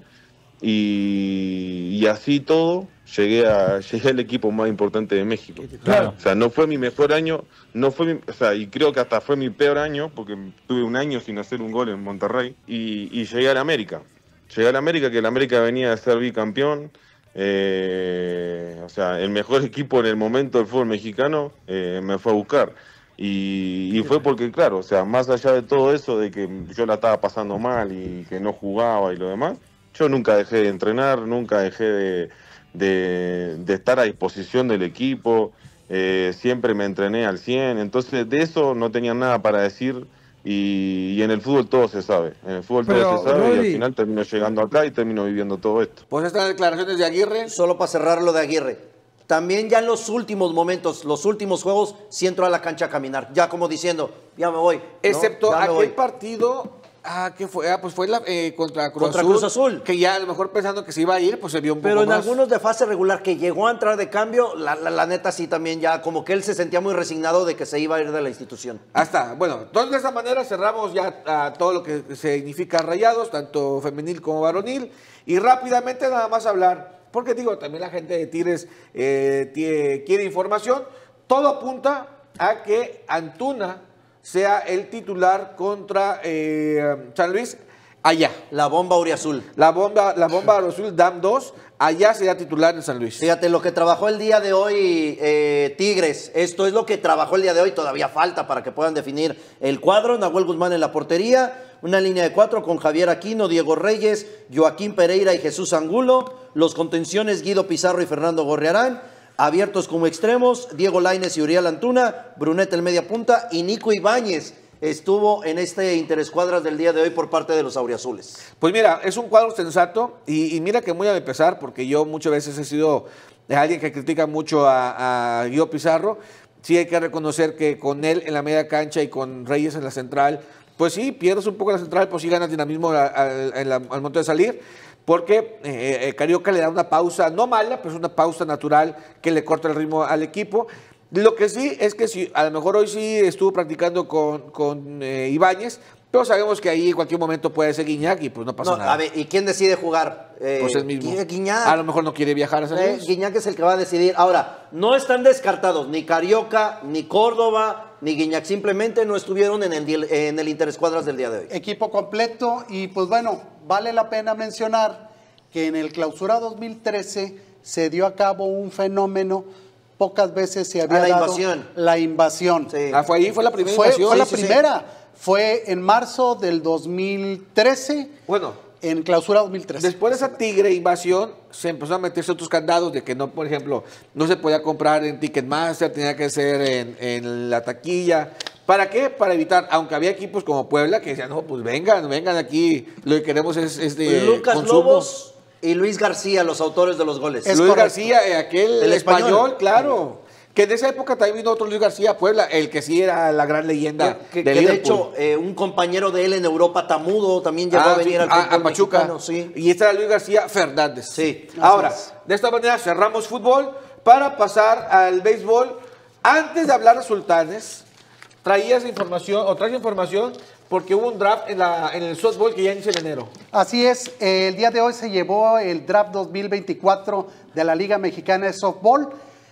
y, y así todo... Llegué, a, llegué al equipo más importante de México. Claro. O sea, no fue mi mejor año, no fue mi, o sea, y creo que hasta fue mi peor año, porque tuve un año sin hacer un gol en Monterrey, y, y llegué a la América. Llegué a la América, que la América venía de ser bicampeón, eh, o sea, el mejor equipo en el momento del fútbol mexicano eh, me fue a buscar. Y, y fue porque, claro, o sea, más allá de todo eso, de que yo la estaba pasando mal y que no jugaba y lo demás, yo nunca dejé de entrenar, nunca dejé de, de, de estar a disposición del equipo, eh, siempre me entrené al cien, entonces de eso no tenía nada para decir. Y, y en el fútbol todo se sabe, en el fútbol Pero, todo se sabe Rodri, y al final termino llegando acá y termino viviendo todo esto. Pues estas declaraciones de Aguirre. Solo para cerrar lo de Aguirre. También ya en los últimos momentos, los últimos juegos, sí entró a la cancha a caminar. Ya como diciendo, ya me voy. ¿no? Excepto Ya me aquel voy. partido, ah, ¿qué fue? Ah, pues fue la, eh, contra, Cruz, Contra Azul, Cruz Azul. que ya a lo mejor pensando que se iba a ir, pues se vio un Pero poco en más. algunos de fase regular que llegó a entrar de cambio, la, la, la neta sí también ya, como que él se sentía muy resignado de que se iba a ir de la institución. Hasta, bueno, entonces de esta manera cerramos ya a todo lo que significa Rayados, tanto femenil como varonil, y rápidamente nada más hablar, porque digo, también la gente de Tigres eh, tie- quiere información, todo apunta a que Antuna sea el titular contra eh, San Luis allá. La bomba auriazul. La bomba, la bomba azul D A M dos, allá sería titular en San Luis. Fíjate, lo que trabajó el día de hoy eh, Tigres, esto es lo que trabajó el día de hoy, todavía falta para que puedan definir el cuadro. Nahuel Guzmán en la portería, una línea de cuatro con Javier Aquino, Diego Reyes, Joaquín Pereira y Jesús Angulo, los contenciones Guido Pizarro y Fernando Gorriarán, abiertos como extremos, Diego Lainez y Uriel Antuna, Brunet el media punta y Nico Ibáñez estuvo en este interescuadras del día de hoy por parte de los auriazules. Pues mira, es un cuadro sensato y, y mira que muy a mi pesar, porque yo muchas veces he sido alguien que critica mucho a, a Guido Pizarro, sí hay que reconocer que con él en la media cancha y con Reyes en la central, pues sí, pierdes un poco la central, pues sí ganas dinamismo al, al, al, al momento de salir, porque eh, eh, Carioca le da una pausa, no mala, pero es una pausa natural que le corta el ritmo al equipo. Lo que sí es que si a lo mejor hoy sí estuvo practicando con, con eh, Ibáñez, pero sabemos que ahí en cualquier momento puede ser Guiñac y pues no pasa No, nada. a ver, ¿y quién decide jugar? Eh, Pues el mismo. Gui- Guiñac. A lo mejor no quiere viajar a San Eh, Luis. Guiñac es el que va a decidir. Ahora, no están descartados ni Carioca, ni Córdoba, ni Guiñac. Simplemente no estuvieron en el, di- en el interescuadras del día de hoy. Equipo completo y pues bueno, vale la pena mencionar que en el Clausura dos mil trece se dio a cabo un fenómeno, pocas veces se había Ah, la dado invasión. la invasión. Sí. Ah, fue ahí, fue la primera Fue, invasión. fue la Sí, sí, sí. primera, fue en marzo del dos mil trece, Bueno, en Clausura dos mil trece. después de esa tigre invasión, se empezó a meterse otros candados de que no, por ejemplo, no se podía comprar en Ticketmaster, tenía que ser en, en la taquilla. ¿Para qué? Para evitar, aunque había equipos como Puebla que decían, no, pues vengan, vengan aquí, lo que queremos es, es de Lucas consumo. Lobos y Luis García, los autores de los goles. Es Luis correcto. García, eh, aquel El español, español. claro. Que en esa época también vino otro Luis García a Puebla, el que sí era la gran leyenda que, de que de Liverpool. hecho, eh, un compañero de él en Europa, Tamudo, también llegó Ah, a venir sí, al a- fútbol a Pachuca. mexicano, sí. Y este era Luis García Fernández. Sí, así Ahora, es. de esta manera cerramos fútbol para pasar al béisbol. Antes de hablar de Sultanes, traías información, o traes información, porque hubo un draft en, la, en el softball que ya inicia en enero. Así es, eh, el día de hoy se llevó el draft dos mil veinticuatro de la Liga Mexicana de Softball.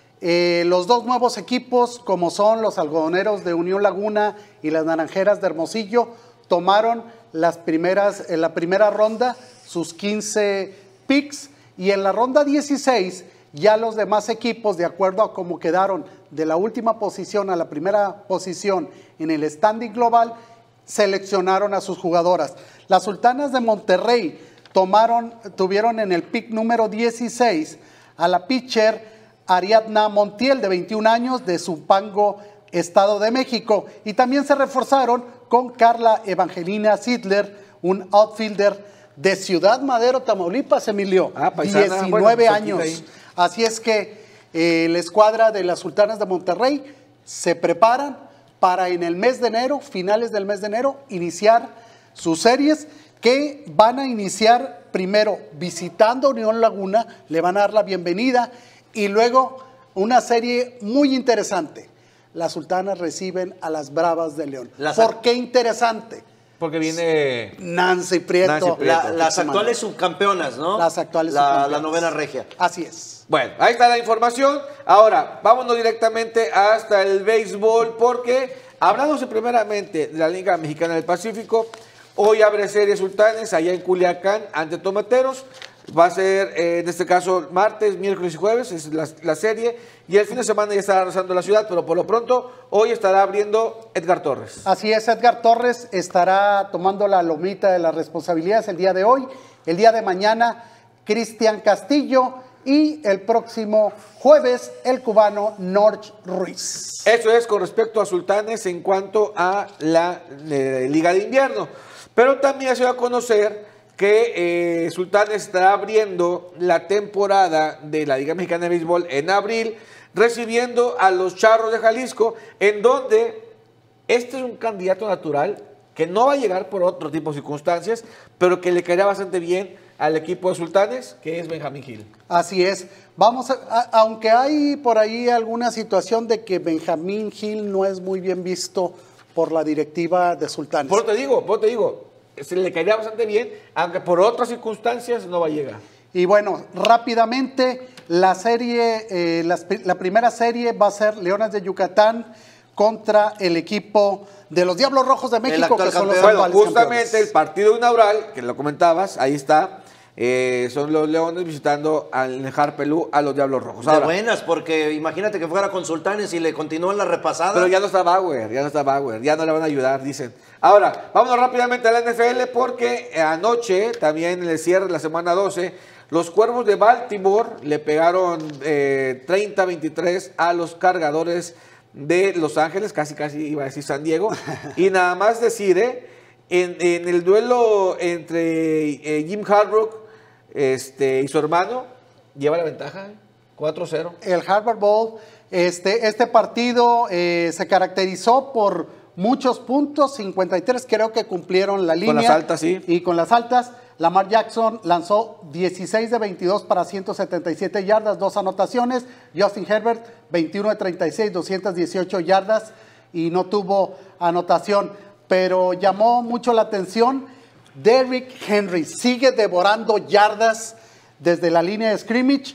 Eh, los dos nuevos equipos, como son los algodoneros de Unión Laguna y las naranjeras de Hermosillo, tomaron las primeras, en la primera ronda sus quince picks y en la ronda dieciséis ya los demás equipos, de acuerdo a cómo quedaron de la última posición a la primera posición en el standing global, seleccionaron a sus jugadoras. Las Sultanas de Monterrey tomaron, tuvieron en el pick número dieciséis a la pitcher Ariadna Montiel, de veintiún años, de Zumpango, Estado de México. Y también se reforzaron con Carla Evangelina Sidler, un outfielder de Ciudad Madero, Tamaulipas, Emilio, Ah, paisana, diecinueve bueno, pues, años. ahí. Así es que eh, la escuadra de las Sultanas de Monterrey se preparan para en el mes de enero, finales del mes de enero, iniciar sus series que van a iniciar primero visitando Unión Laguna, le van a dar la bienvenida y luego una serie muy interesante. Las Sultanas reciben a las Bravas de León. Las- ¿Por qué interesante? Porque viene... Nancy Prieto. Nancy Prieto. La- las actuales subcampeonas, ¿no? Las actuales La, subcampeonas. la novena regia. Así es. Bueno, ahí está la información. Ahora, vámonos directamente hasta el béisbol, porque hablándose primeramente de la Liga Mexicana del Pacífico, hoy abre serie Sultanes allá en Culiacán ante Tomateros. Va a ser, eh, en este caso, martes, miércoles y jueves, es la, la serie. Y el fin de semana ya estará arrasando la ciudad, pero por lo pronto, hoy estará abriendo Edgar Torres. Así es, Edgar Torres estará tomando la lomita de las responsabilidades el día de hoy El día de mañana, Cristian Castillo. Y el próximo jueves, el cubano Norch Ruiz. Eso es con respecto a Sultanes en cuanto a la eh, Liga de Invierno. Pero también se va a conocer que eh, Sultanes estará abriendo la temporada de la Liga Mexicana de Béisbol en abril, recibiendo a los Charros de Jalisco, en donde este es un candidato natural que no va a llegar por otro tipo de circunstancias, pero que le caerá bastante bien al equipo de Sultanes, que es Benjamín Gil. Así es. Vamos a, a, aunque hay por ahí alguna situación de que Benjamín Gil no es muy bien visto por la directiva de Sultanes. Por te digo, por te digo, se le caería bastante bien, aunque por otras circunstancias no va a llegar. Y bueno, rápidamente, la serie, eh, la, la primera serie va a ser Leones de Yucatán contra el equipo de los Diablos Rojos de México, que son los Bueno, actuales justamente campeones. el partido inaugural, que lo comentabas, ahí está, eh, son los Leones visitando al Nejar Pelú a los Diablos Rojos. De Ahora, buenas, porque imagínate que fuera con Sultanes y le continúan la repasada. pero ya no está Bauer, ya no está Bauer, ya no le van a ayudar, dicen. Ahora, vámonos rápidamente a la N F L porque anoche, también en el cierre de la semana doce, los Cuervos de Baltimore le pegaron eh, treinta a veintitrés a los Cargadores de Los Ángeles, casi casi iba a decir San Diego. Y nada más decir, ¿eh? en, en el duelo entre eh, Jim Harbaugh este, y su hermano, lleva la ventaja, ¿eh? cuatro cero. El Harvard Bowl, este, este partido eh, se caracterizó por muchos puntos, cincuenta y tres, creo que cumplieron la línea. Con las altas, sí. Y con las altas, Lamar Jackson lanzó dieciséis de veintidós para ciento setenta y siete yardas, dos anotaciones. Justin Herbert, veintiuno de treinta y seis, doscientas dieciocho yardas y no tuvo anotación. Pero llamó mucho la atención, Derrick Henry sigue devorando yardas desde la línea de scrimmage.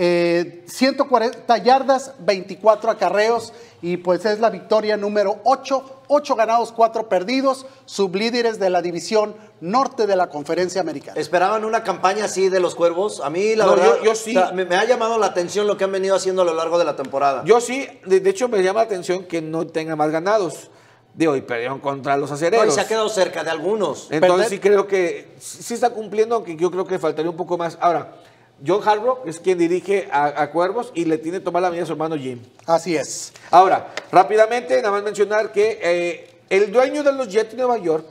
Eh, ciento cuarenta yardas, veinticuatro acarreos y pues es la victoria número ocho, ocho ganados, cuatro perdidos, sublíderes de la división norte de la Conferencia Americana. ¿Esperaban una campaña así de los Cuervos? A mí la No, verdad, yo- yo sí. o sea, me, me ha llamado la atención lo que han venido haciendo a lo largo de la temporada. Yo sí, de, de hecho me llama la atención que no tenga más ganados. Digo, y perdieron contra los No, acereros. y se ha quedado cerca de algunos. Entonces Perder- sí creo que sí sí está cumpliendo, aunque yo creo que faltaría un poco más. Ahora, John Harbaugh es quien dirige a, a Cuervos y le tiene que tomar la medida a su hermano Jim. Así es. Ahora, rápidamente, nada más mencionar que eh, el dueño de los Jets de Nueva York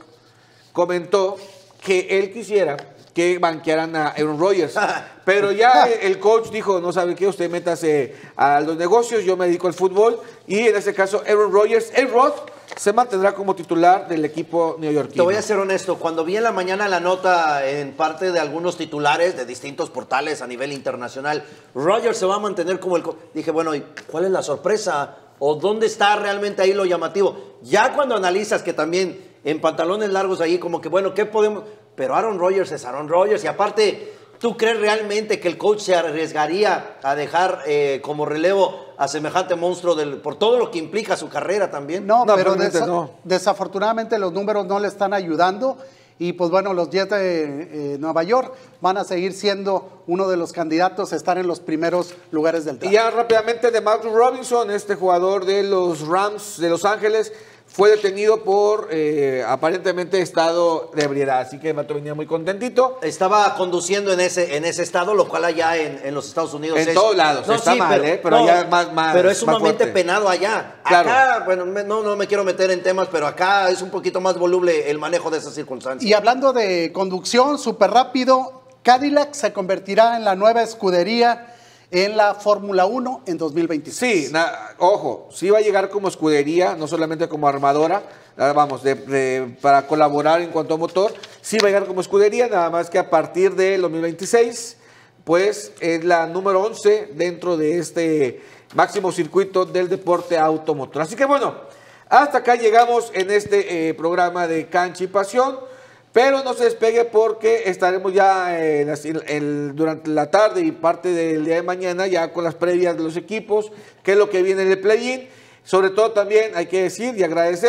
comentó que él quisiera que banquearan a Aaron Rodgers. Pero ya el coach dijo, no sabe qué, usted métase a los negocios, yo me dedico al fútbol. Y en este caso, Aaron Rodgers, el Rod, se mantendrá como titular del equipo neoyorquino. Te voy a ser honesto, cuando vi en la mañana la nota en parte de algunos titulares de distintos portales a nivel internacional, Rodgers se va a mantener como el... co- Dije, bueno, ¿y cuál es la sorpresa? ¿O dónde está realmente ahí lo llamativo? Ya cuando analizas que también en pantalones largos ahí como que, bueno, ¿qué podemos...? Pero Aaron Rodgers es Aaron Rodgers y aparte, ¿tú crees realmente que el coach se arriesgaría a dejar eh, como relevo a semejante monstruo del, por todo lo que implica su carrera también? No, No, pero realmente desa- no. desafortunadamente los números no le están ayudando y pues bueno, los Jets de eh, Nueva York van a seguir siendo uno de los candidatos a estar en los primeros lugares del Y draft. ya rápidamente de Marcus Robinson, este jugador de los Rams de Los Ángeles, fue detenido por eh, aparentemente estado de ebriedad. Así que el vato venía muy contentito. Estaba conduciendo en ese, en ese estado, lo cual allá en, en los Estados Unidos En es... todos lados, está mal, ¿eh? Pero allá es más- más- Pero es más sumamente fuerte. penado allá. Claro. Acá, bueno, me- no, no me quiero meter en temas, pero acá es un poquito más voluble el manejo de esas circunstancias. Y hablando de conducción, súper rápido, Cadillac se convertirá en la nueva escudería en la Fórmula uno en dos mil veintiséis. Sí, na- ojo, sí va a llegar como escudería, no solamente como armadora, ah, vamos, de- de- para colaborar en cuanto a motor, sí va a llegar como escudería, nada más que a partir del dos mil veintiséis, pues es la número once dentro de este máximo circuito del deporte automotor. Así que bueno, hasta acá llegamos en este eh, programa de Cancha y Pasión. Pero no se despegue porque estaremos ya eh, las- el- durante la tarde y parte del día de mañana ya con las previas de los equipos, qué es lo que viene en el play-in. Sobre todo también hay que decir y agradecer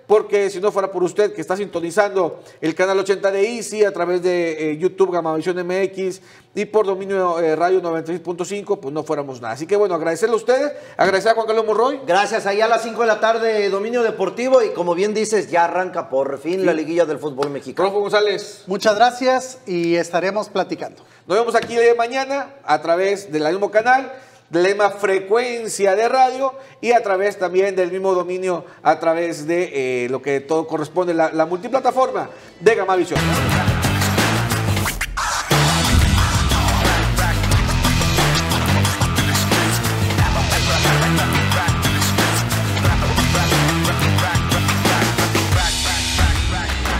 porque si no fuera por usted que está sintonizando el canal ochenta de Easy a través de eh, YouTube, Gamavisión M X y por Dominio eh, Radio noventa y seis punto cinco, pues no fuéramos nada. Así que bueno, agradecerle a ustedes, agradecer a Juan Carlos Monroy. Gracias, ahí a las cinco de la tarde, Dominio Deportivo, y como bien dices, ya arranca por fin sí. la liguilla del fútbol mexicano. Rodolfo González. Muchas gracias y estaremos platicando. Nos vemos aquí de mañana a través del mismo canal, de la misma frecuencia de radio y a través también del mismo dominio, a través de eh, lo que todo corresponde, la, la multiplataforma de Gamavisión.